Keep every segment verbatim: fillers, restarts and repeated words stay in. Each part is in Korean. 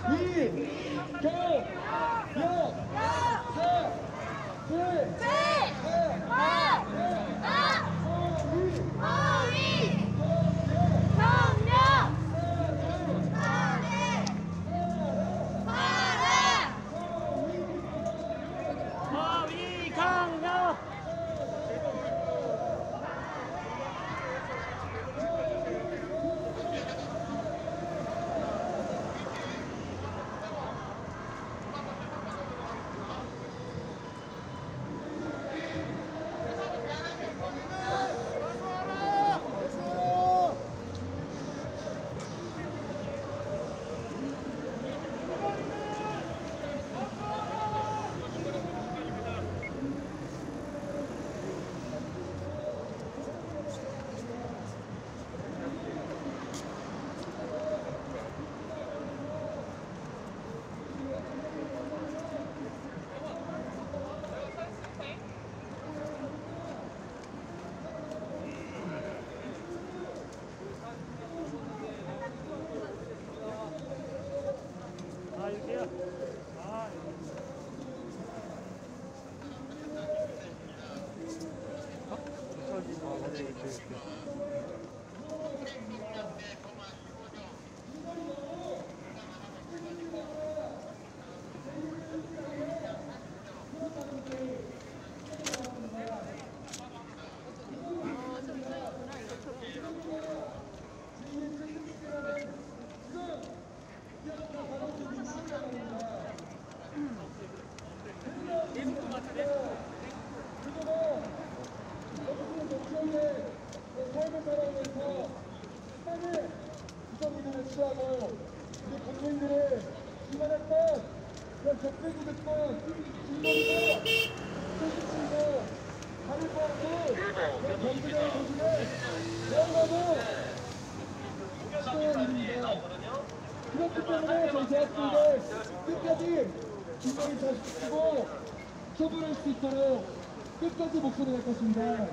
그렇기 때문에 저희 대학생들 끝까지 김건희 잘 지키고 처분할 수 있도록 끝까지 목소리 낼 것입니다.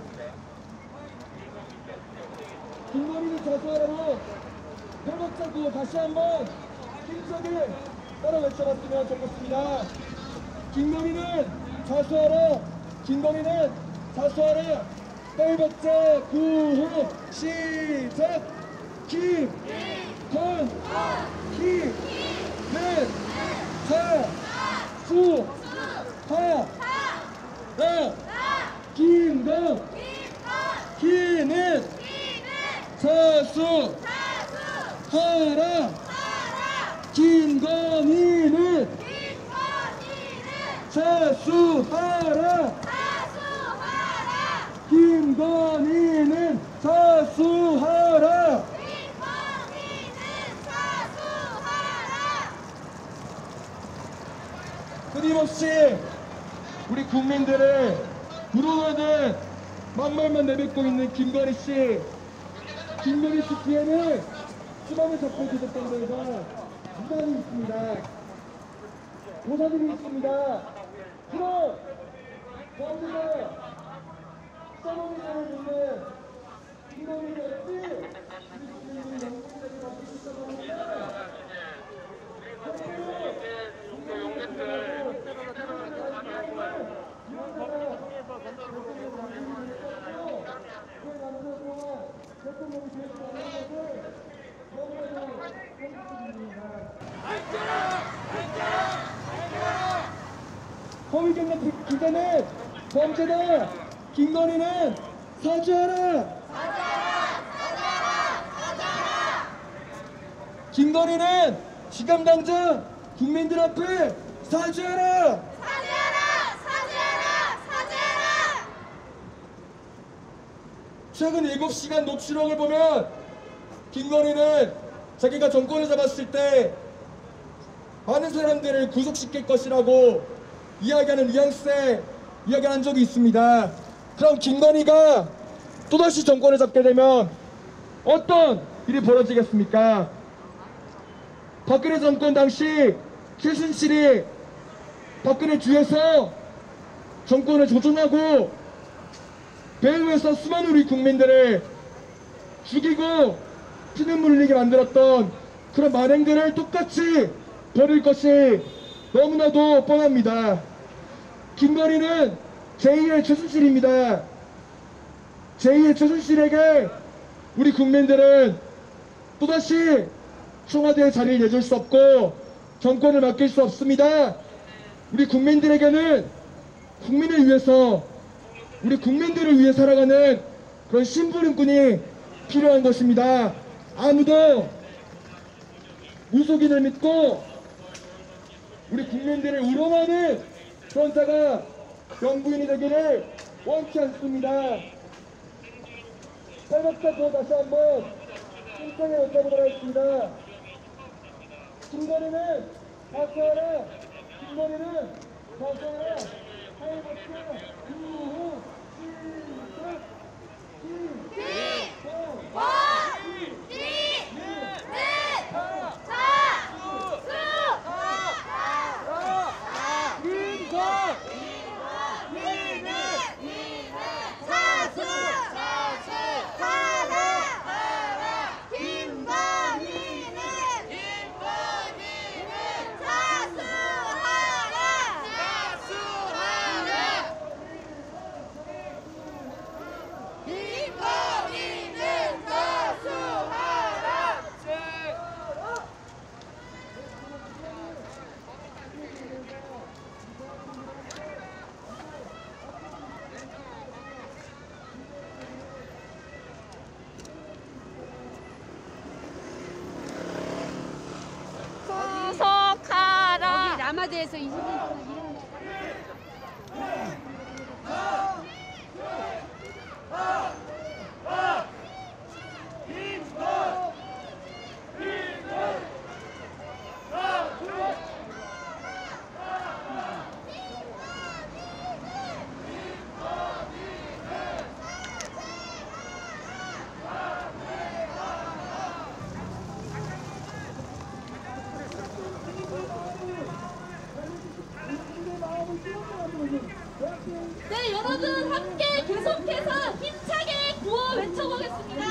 김건희는 자수하라고 회복자 구호 다시 한번 힘차게 따라 외쳐봤으면 좋겠습니다. 김건희는 자수하라. 김건희는 자수하라. 회복자 구호 시작. 김 건, 희, 는, 자, 수, 하, 라, 김건, 희는, 자수, 하라, 김건희는, 자수하라, 김건희는 자수하라. 끊임없이 우리 국민들의 불안하는 막말만 내뱉고 있는 김건희 씨. 김건희 씨 뒤에는 수많은 적폐 기득권들과 무단이 있습니다. 도사들이 있습니다. 그럼 범죄가 써먹이를 듣는 김건희가 없지 허위경력 기자는 범죄다. 김건희는 사죄하라. 사죄하라. 사죄하라. 사죄하라. 김건희는 지금 당장 국민들 앞에 사죄하라. 사죄하라. 사죄하라. 사죄하라. 최근 일곱 시간 녹취록을 보면 김건희는 자기가 정권을 잡았을 때 많은 사람들을 구속시킬 것이라고 이야기하는 뉘앙스에 이야기한 적이 있습니다. 그럼 김건희가 또다시 정권을 잡게 되면 어떤 일이 벌어지겠습니까? 박근혜 정권 당시 최순실이 박근혜 뒤에서 정권을 조종하고 배후에서 수많은 우리 국민들을 죽이고 피눈물 흘리게 만들었던 그런 만행들을 똑같이 버릴 것이 너무나도 뻔합니다. 김건희는 제이의 최순실입니다. 제이의 최순실에게 우리 국민들은 또다시 청와대의 자리를 내줄 수 없고 정권을 맡길 수 없습니다. 우리 국민들에게는 국민을 위해서, 우리 국민들을 위해 살아가는 그런 신부름꾼이 필요한 것입니다. 아무도 무속인을 믿고 우리 국민들을 우롱하는 그런 자가 영부인이 되기를 원치 않습니다. 탈박자 더 다시 한번 신청해 여쭤보도록 하겠습니다. 김건희는 사퇴하라. 김건희는 사퇴하라. 탈박자 이후 시작. 시작. 원, 이, 넷, 사, 수, 사수, 하라. 김건희는 사수하라. 김건희는 사수하라. 구속하라. 여기 라마드에서 이십 년 동안 일하는 네, 여러분 함께 계속해서 힘차게 구호 외쳐보겠습니다.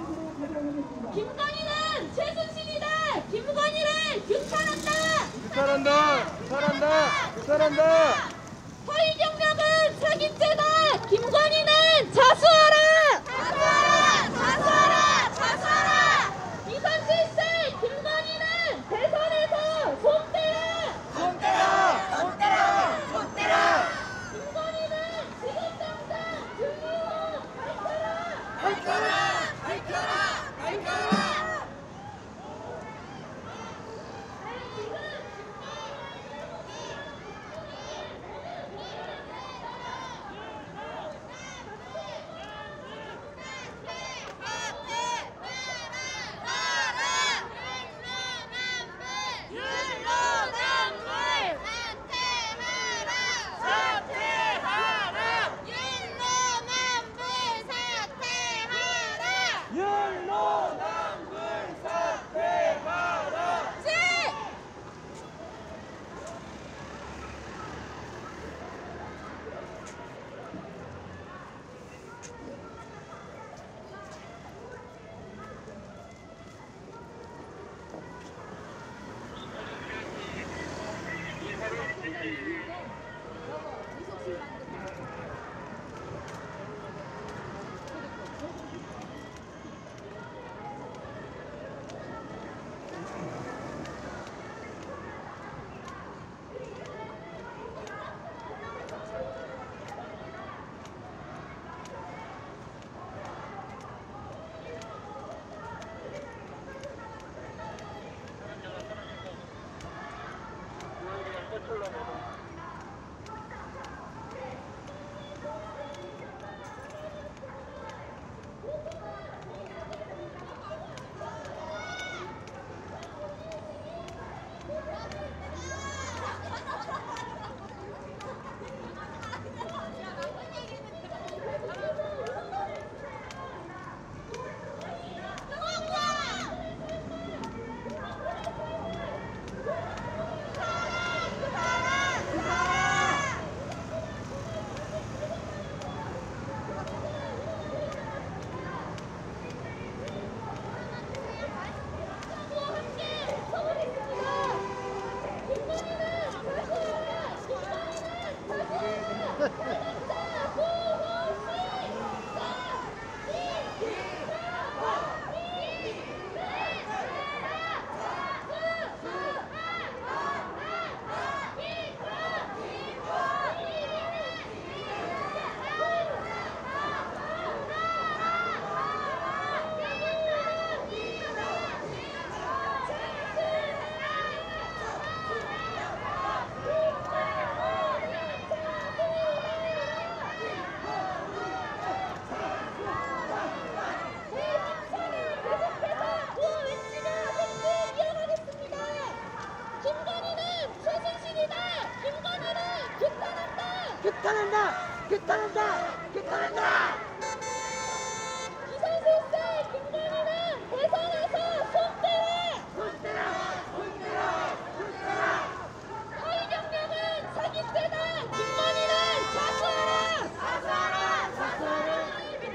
김건희는 최순실이다. 김건희를 규탄한다. 규탄한다! 규탄한다! 규탄한다! 허위 경력은 사기죄다. 김건희는 자수하라. 자수하라. 자수하라. 자수하라. 이십칠 세 김건희는 대선에서 손 떼라. 손 떼라! 손 떼라! 손 떼라! 김건희는 지금 당장 증인으로 밝혀라. 밝혀라! 밝혀라! 밝혀라! 규탄한다! 규탄한다! 규탄한다! 이산실세 김건희는 대선에서 손 떼라! 손 떼라! 손 떼라! 손 떼라! 허위 경력은 사기죄다! 김건희는 자수하라! 자수하라! 자수하라!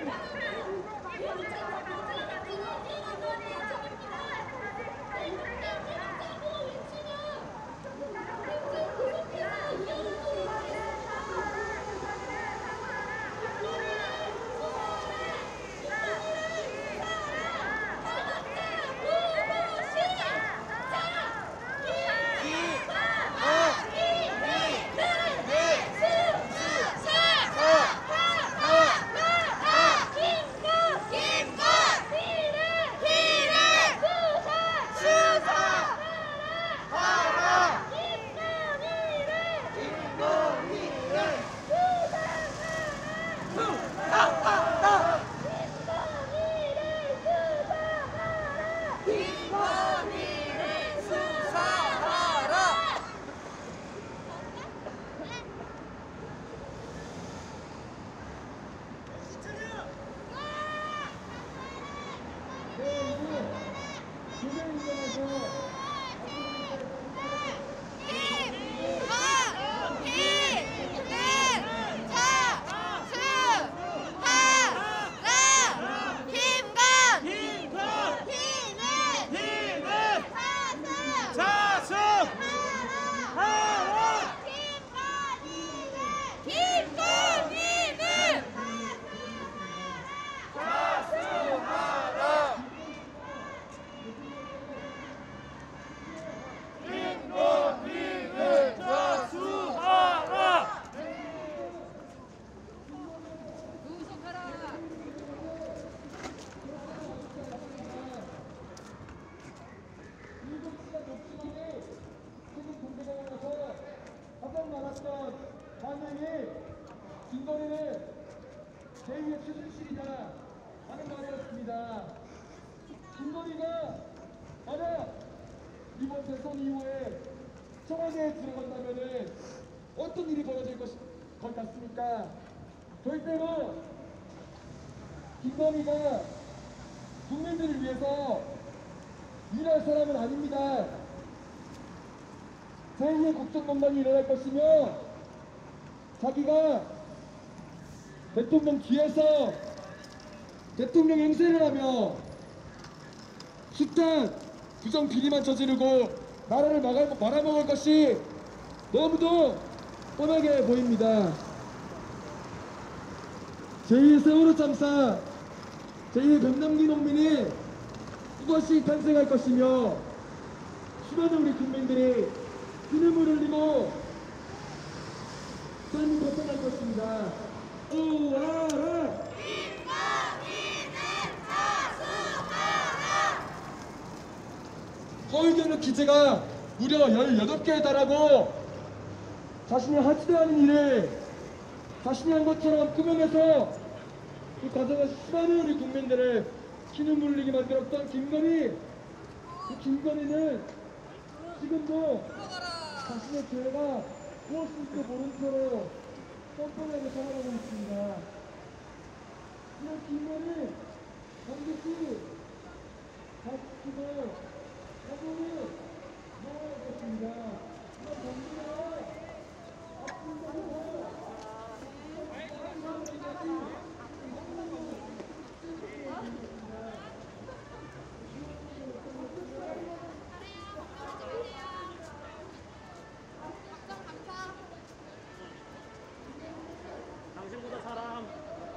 반응이 김건희는 제이의 최순실이다 하는 말이었습니다. 김건희가 만약 이번 대선 이후에 청와대에 들어간다면은 어떤 일이 벌어질 것, 것 같습니까? 절대로 김건희가 국민들을 위해서 일할 사람은 아닙니다. 제이의 국정농단이 일어날 것이며 자기가 대통령 뒤에서 대통령 행세를 하며 숱한 부정 비리만 저지르고 나라를 막아, 말아먹을 것이 너무도 뻔하게 보입니다. 제이의 세월호 참사, 제이의 백남기 농민이 또다시 탄생할 것이며 수많은 우리 국민들이 피눈물 흘리고 삶이 벗어날 것입니다. 우하라! 허위경력 기재가 무려 열여덟 개에 달하고 자신이 하지도 않은 일을 자신이 한 것처럼 꾸며내서 그 과정에서 수많은 우리 국민들을 피눈물 흘리게 만들었던 김건희. 그 김건희는 지금도 자신의 죄가 무엇인지 모른 채로 뻔뻔하게 살아가고 있습니다. 이런 김건희 반드시 다시키고 사고를 넣어야 겠습니다. 이런 정부가 앞으로 당신보다 사람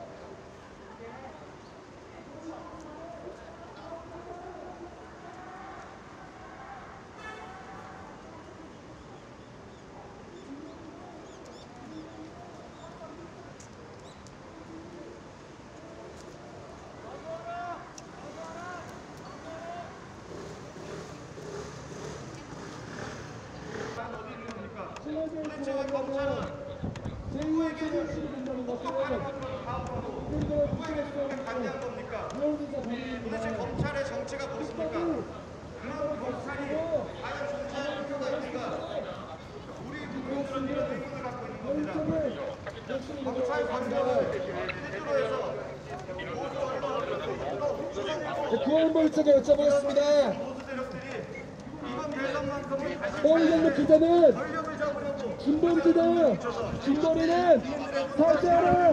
청와대에 들어가면 제이의 최순실이 된다는 것은 국민들의 부정했던 무용기자 범인입니다. 도대체 검찰의 정체가 무엇입니까? 그런 검찰이 과연 존재하는 이유가 있는가? 우리 국민들은 이런 의문을 갖고 있는 겁니다. 간물차게 여쭤보겠습니다. 보수 세력들이 이번 대선만큼은 다시 홍경록 기자는 권력을 잡으려고 김범지다. 김건희는 사죄하라.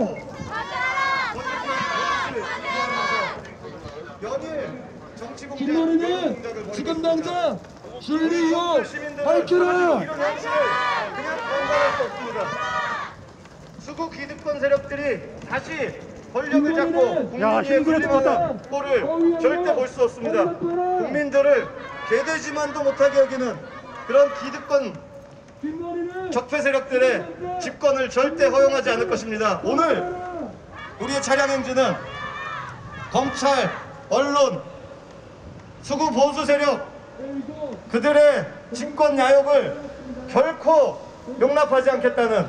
연일 정치 공작, 김건희는 지금 당장 진리 이유 시민들은 밝혀라. 이런 현실을 그냥 건강할 수 없습니다. 수구 기득권 세력들이 다시 권력을 잡고 국민의 군림하는 꼴을 절대 볼 수 없습니다. 국민들을 개돼지만도 못하게 여기는 그런 기득권 김건희는 적폐 세력들의 집권을 절대 허용하지 않을 것입니다. 오늘 우리의 차량 행진은 검찰, 언론, 수구 보수 세력 그들의 집권 야욕을 결코 용납하지 않겠다는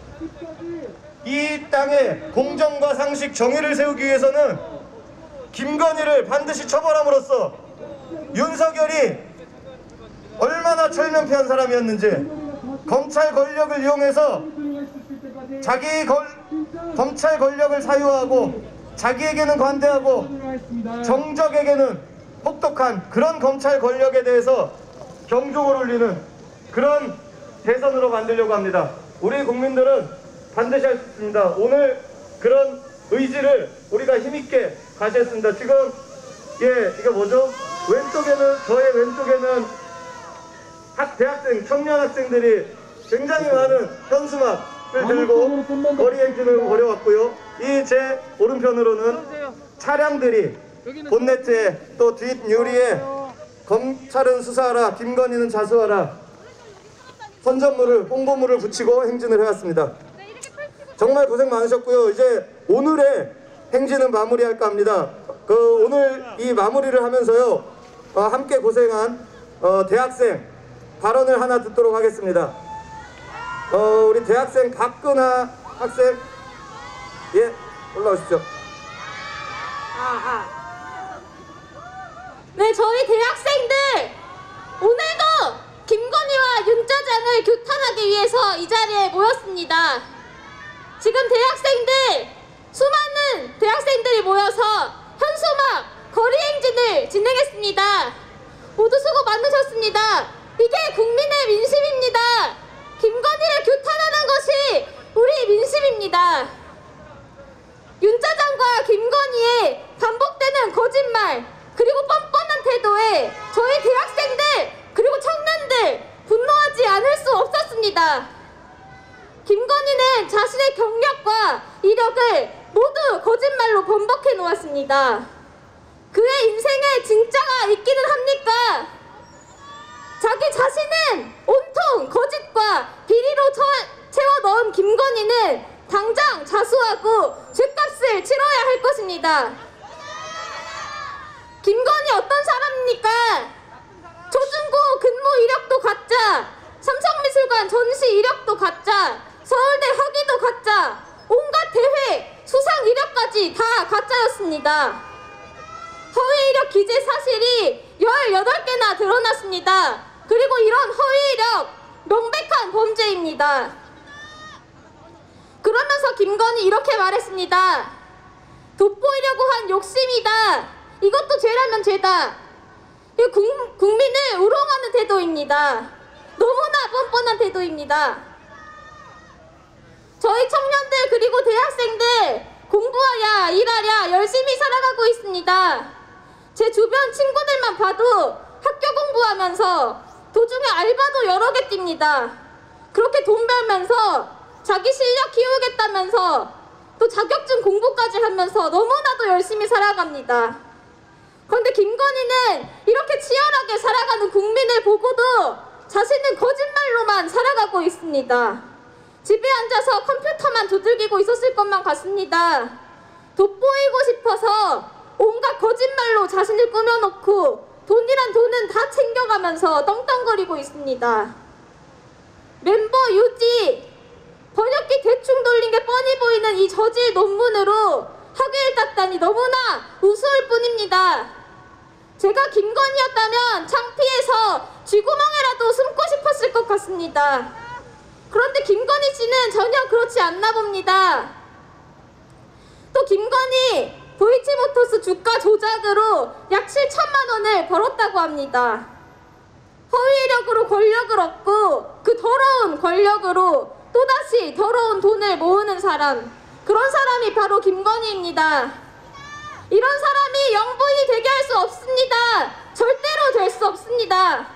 이 땅에 공정과 상식, 정의를 세우기 위해서는 김건희를 반드시 처벌함으로써 윤석열이 얼마나 철면피한 사람이었는지 검찰 권력을 이용해서 자기 걸, 검찰 권력을 사유하고 자기에게는 관대하고 정적에게는 혹독한 그런 검찰 권력에 대해서 경종을 울리는 그런 대선으로 만들려고 합니다. 우리 국민들은 반드시 할 수 있습니다. 오늘 그런 의지를 우리가 힘있게 가시했습니다. 지금 예 이게 뭐죠? 왼쪽에는 저의 왼쪽에는 학 대학생 청년 학생들이 굉장히 많은 현수막을 들고 거리 행진을 벌여왔고요. 이 제 오른편으로는 차량들이 본네트에 또 뒷 유리에 검찰은 수사하라, 김건희는 자수하라 선전물을 홍보물을 붙이고 행진을 해왔습니다. 정말 고생 많으셨고요. 이제 오늘의 행진은 마무리할까 합니다. 그 오늘 이 마무리를 하면서요 어, 함께 고생한 어, 대학생 발언을 하나 듣도록 하겠습니다. 어, 우리 대학생 박근하 학생 예 올라오십시오. 네, 저희 대학생들 오늘도 김건희와 윤짜장을 규탄하기 위해서 이 자리에 모였습니다. 지금 대학생들, 수많은 대학생들이 모여서 현수막 거리 행진을 진행했습니다. 모두 수고 많으셨습니다. 이게 국민의 민심입니다. 김건희를 규탄하는 것이 우리 민심입니다. 윤짜장과 김건희의 반복되는 거짓말 그리고 뻔뻔한 태도에 저희 대학생들 그리고 청년들 분노하지 않을 수 없었습니다. 김건희는 자신의 경력과 이력을 모두 거짓말로 번복해 놓았습니다. 그의 인생에 진짜가 있기는 합니까? 자기 자신은 온통 거짓과 비리로 채워 넣은 김건희는 당장 자수하고 죗값을 치러야 할 것입니다. 김건희 어떤 사람입니까? 초중고 근무 이력도 가짜, 삼성미술관 전시 이력도 가짜, 서울대 학위도 가짜, 온갖 대회 수상 이력까지 다 가짜였습니다. 허위 이력 기재 사실이 열여덟 개나 드러났습니다. 그리고 이런 허위 이력 명백한 범죄입니다. 그러면서 김건희 이렇게 말했습니다. 돋보이려고 한 욕심이다. 이것도 죄라면 죄다. 이 국민을 우롱하는 태도입니다. 너무나 뻔뻔한 태도입니다. 저희 청년들 그리고 대학생들 공부하랴 일하랴 열심히 살아가고 있습니다. 제 주변 친구들만 봐도 학교 공부하면서 도중에 알바도 여러 개 띱니다. 그렇게 돈 벌면서 자기 실력 키우겠다면서 또 자격증 공부까지 하면서 너무나도 열심히 살아갑니다. 그런데 김건희는 이렇게 치열하게 살아가는 국민을 보고도 자신은 거짓말로만 살아가고 있습니다. 집에 앉아서 컴퓨터만 두들기고 있었을 것만 같습니다. 돋보이고 싶어서 온갖 거짓말로 자신을 꾸며놓고 돈이란 돈은 다 챙겨가면서 떵떵거리고 있습니다. 멤버 유지, 번역기 대충 돌린 게 뻔히 보이는 이 저질 논문으로 학위를 땄다니 너무나 우스울 뿐입니다. 제가 김건희였다면 창피해서 쥐구멍에라도 숨고 싶었을 것 같습니다. 그런데 김건희 씨는 전혀 그렇지 않나 봅니다. 또 김건희 도이치모터스 주가 조작으로 약 칠천만 원을 벌었다고 합니다. 허위 이력으로 권력을 얻고 그 더러운 권력으로 또다시 더러운 돈을 모으는 사람, 그런 사람이 바로 김건희입니다. 이런 사람이 영부인이 되게 할 수 없습니다. 절대로 될 수 없습니다.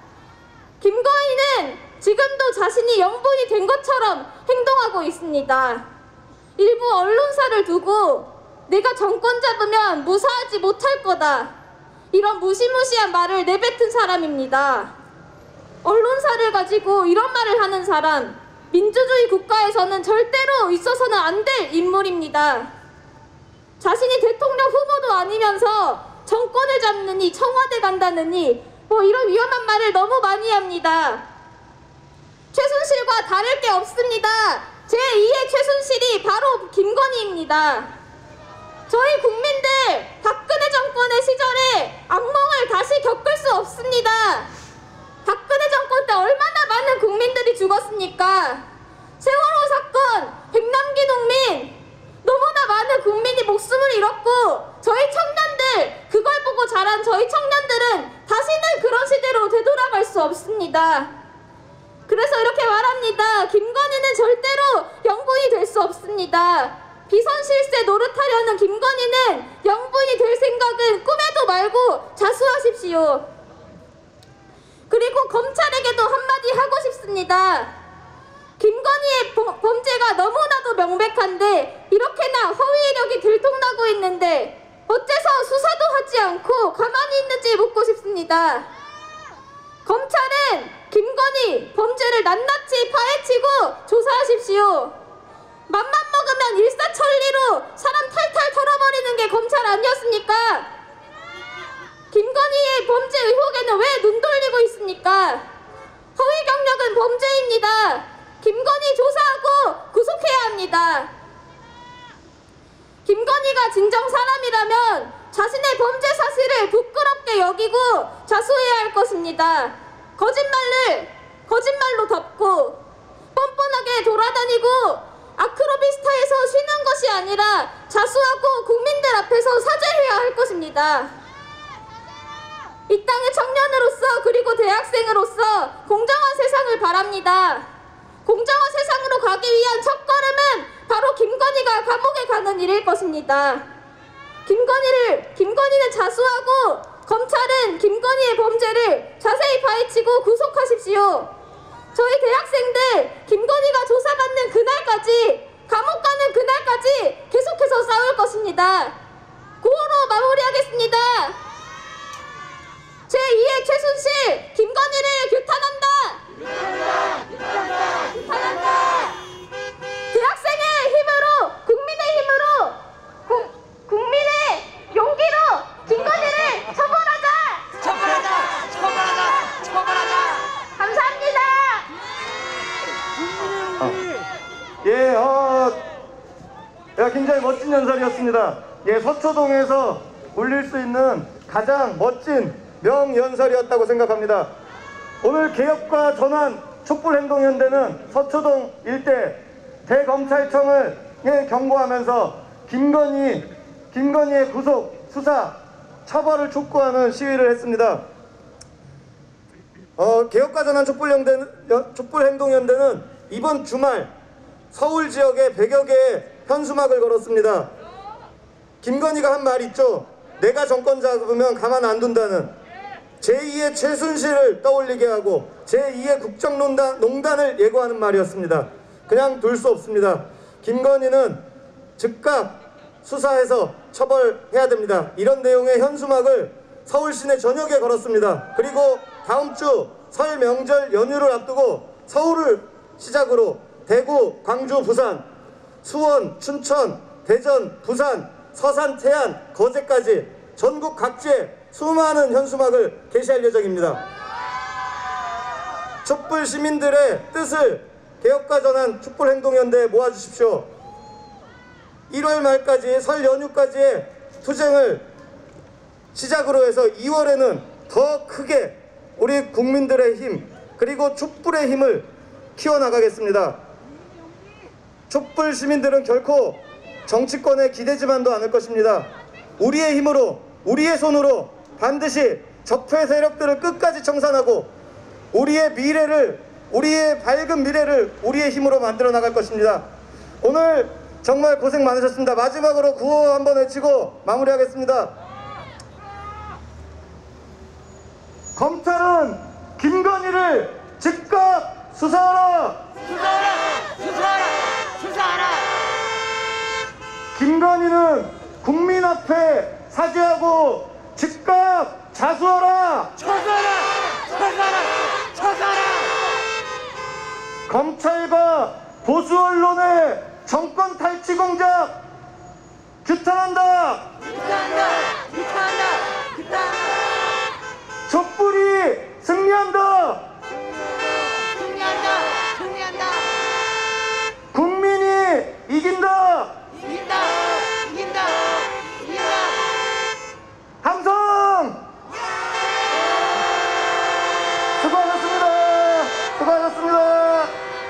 김건희는 지금도 자신이 영부인이 된 것처럼 행동하고 있습니다. 일부 언론사를 두고 내가 정권 잡으면 무사하지 못할 거다, 이런 무시무시한 말을 내뱉은 사람입니다. 언론사를 가지고 이런 말을 하는 사람, 민주주의 국가에서는 절대로 있어서는 안 될 인물입니다. 자신이 대통령 후보도 아니면서 정권을 잡느니 청와대 간다느니 뭐 이런 위험한 말을 너무 많이 합니다. 최순실과 다를 게 없습니다. 제이의 최순실이 바로 김건희입니다. 저희 국민들 박근혜 정권의 시절에 악몽을 다시 겪을 수 없습니다. 박근혜 정권 때 얼마나 많은 국민들이 죽었습니까? 세월호 사건, 백남기 농민, 너무나 많은 국민이 목숨을 잃었고 저희 청년들, 그걸 보고 자란 저희 청년들은 다시는 그런 시대로 되돌아갈 수 없습니다. 그래서 이렇게 말합니다. 김건희는 절대로 영부인이 될 수 없습니다. 비선실세 노릇하려는 김건희는 영부인이 될 생각은 꿈에도 말고 자수하십시오. 그리고 검찰에게도 한마디 하고 싶습니다. 김건희의 범죄가 너무나도 명백한데 이렇게나 허위 이력이 들통나고 있는데 어째서 수사도 하지 않고 가만히 있는지 묻고 싶습니다. 검찰은 김건희 범죄를 낱낱이 파헤치고 조사하십시오. 맘만 먹으면 일사천리로 사람 탈탈 털어버리는 게 검찰 아니었습니까? 김건희의 범죄 의혹에는 왜 눈 돌리고 있습니까? 허위 경력은 범죄입니다. 김건희 조사하고 구속해야 합니다. 김건희가 진정 사람이라면 자신의 범죄 사실을 부끄럽게 여기고 자수해야 할 것입니다. 거짓말을 거짓말로 덮고 뻔뻔하게 돌아다니고 아크로비스타에서 쉬는 것이 아니라 자수하고 국민들 앞에서 사죄해야 할 것입니다. 이 땅의 청년으로서 그리고 대학생으로서 공정한 세상을 바랍니다. 공정한 세상으로 가기 위한 첫걸음은 바로 김건희가 감옥에 가는 일일 것입니다. 김건희를, 김건희는 자수하고 검찰은 김건희의 범죄를 자세히 파헤치고 구속하십시오. 저희 대학생들 김건희가 조사받는 그날까지, 감옥 가는 그날까지 계속해서 싸울 것입니다. 구호로 마무리하겠습니다. 제이의 최순실, 김건희를 규탄한다! 규탄한다! 규탄한다! 대학생의 힘으로, 국민의 힘으로, 구, 국민의 용기로 김건희를 처벌하자! 처벌하자! 처벌하자! 처벌하자! 감사합니다. 예, 어, 야, 굉장히 멋진 연설이었습니다. 예, 서초동에서 울릴 수 있는 가장 멋진 명연설이었다고 생각합니다. 오늘 개혁과 전환 촛불행동연대는 서초동 일대 대검찰청을 경고하면서 김건희, 김건희의 구속, 수사, 처벌을 촉구하는 시위를 했습니다. 어, 개혁과 전환 촛불연대, 촛불행동연대는 이번 주말 서울 지역에 백여 개의 현수막을 걸었습니다. 김건희가 한 말 있죠. 내가 정권 잡으면 가만 안 둔다는. 제이의 최순실을 떠올리게 하고 제이의 국정농단, 농단을 예고하는 말이었습니다. 그냥 둘 수 없습니다. 김건희는 즉각 수사해서 처벌해야 됩니다. 이런 내용의 현수막을 서울 시내 전역에 걸었습니다. 그리고 다음 주 설 명절 연휴를 앞두고 서울을 시작으로 대구, 광주, 부산, 수원, 춘천, 대전, 부산, 서산, 태안, 거제까지 전국 각지에 수많은 현수막을 게시할 예정입니다. 촛불 시민들의 뜻을 개혁과 전환 촛불행동연대에 모아주십시오. 일월 말까지 설 연휴까지의 투쟁을 시작으로 해서 이월에는 더 크게 우리 국민들의 힘 그리고 촛불의 힘을 키워나가겠습니다. 촛불 시민들은 결코 정치권에 기대지만도 않을 것입니다. 우리의 힘으로, 우리의 손으로 반드시 적폐 세력들을 끝까지 청산하고 우리의 미래를, 우리의 밝은 미래를 우리의 힘으로 만들어 나갈 것입니다. 오늘 정말 고생 많으셨습니다. 마지막으로 구호 한번 외치고 마무리하겠습니다. 검찰은 김건희를 즉각 수사하라! 수사하라! 수사하라! 수사하라! 김건희는 국민 앞에 사죄하고 즉각 자수하라! 처사하라! 처사하라! 처사하라! 검찰과 보수 언론의 정권 탈취 공작 규탄한다! 규탄한다! 규탄한다! 규탄한다! 촛불이 승리한다! 승리한다! 승리한다! 국민이 이긴다! 이긴다! 이긴다! 이긴다! 함성! 수고하셨습니다. 수고하셨습니다.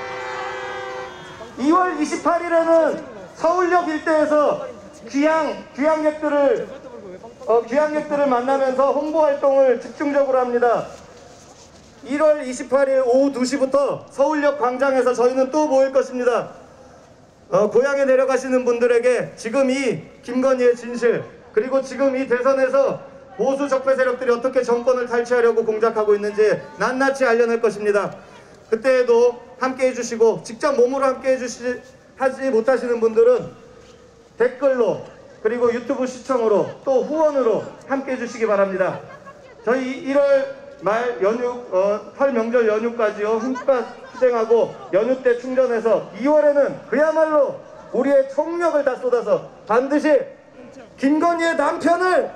이월 이십팔일에는 서울역 일대에서 귀향, 귀향객들을 어, 귀향객들을 만나면서 홍보 활동을 집중적으로 합니다. 일월 이십팔일 오후 두 시부터 서울역 광장에서 저희는 또 모일 것입니다. 어, 고향에 내려가시는 분들에게 지금 이 김건희의 진실, 그리고 지금 이 대선에서 보수 적폐 세력들이 어떻게 정권을 탈취하려고 공작하고 있는지 낱낱이 알려낼 것입니다. 그때에도 함께 해주시고, 직접 몸으로 함께 해주시, 하지 못하시는 분들은 댓글로, 그리고 유튜브 시청으로, 또 후원으로 함께 해주시기 바랍니다. 저희 일월 말 연휴, 어, 설 명절 연휴까지요, 힘껏 투쟁하고 연휴 때 충전해서 이월에는 그야말로 우리의 총력을 다 쏟아서 반드시 김건희의 남편을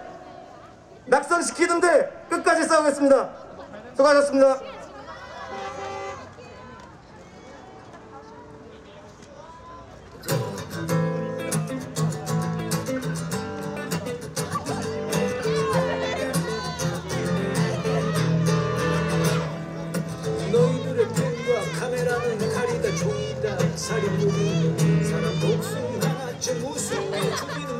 낙선시키는데 끝까지 싸우겠습니다. 수고하셨습니다. 너희들의 펜과 카메라는 칼이다 종이다 살인욕이 사람 목숨 하나쯤 웃음에 죽이는